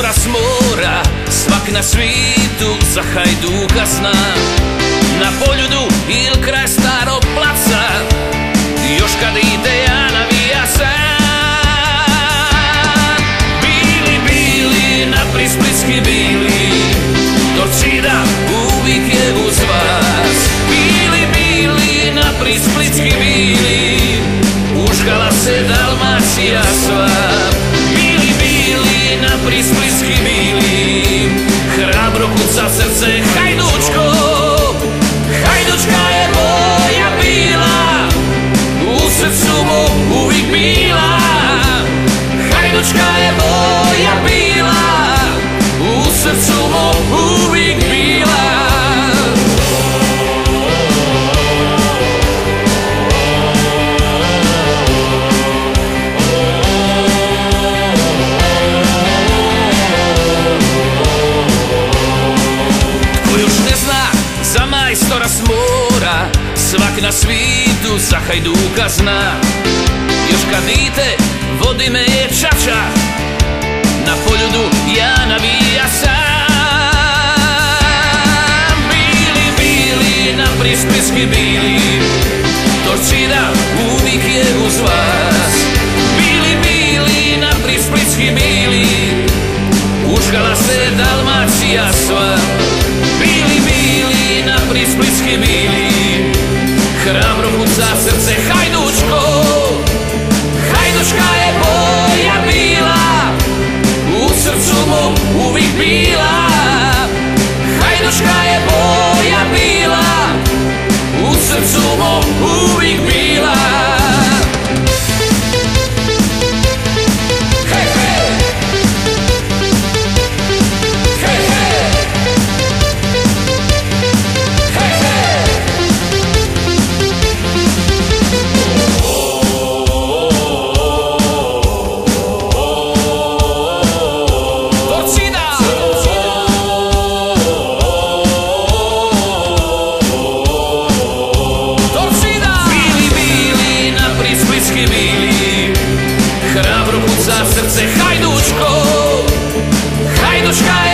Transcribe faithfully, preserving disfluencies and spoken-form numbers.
majstora s mora, svak na svitu za Hajduka zna. Na Poljudu il kraj starog placa, još kad ide ja navija sam. Bili, bili, naprijed splitski bili, Torcida uvijek je uz vas. Bili, bili, naprijed splitski bili, užgala se Dalmacija sva. Bili, bili, naprijed splitski bili, hrabro kuca srce hajdučko. Hajdučka je boja bila, u srcu mu uvijek bila. Hajdučka je boja bila, u srcu mu uvijek bila. Za majstora s mora, svak na svitu za Hajduka zna. Još kad dite, vodi me je čača, na Poljudu ja navija sam. Bili, bili, naprijed splitski bili, Torcida uvijek je uz vas. Bili, bili, naprijed splitski bili, užgala se Dalmacija sva. Bili, bili, naprijed splitski bili, hrabro kuca srce hajdučko. Hajdučka je boja bila, u srcu mu uvijek bila. Hajdučka je boja bila, u srcu mu uvijek bila. Hrabro kuca srce hajdučko. Hajdučka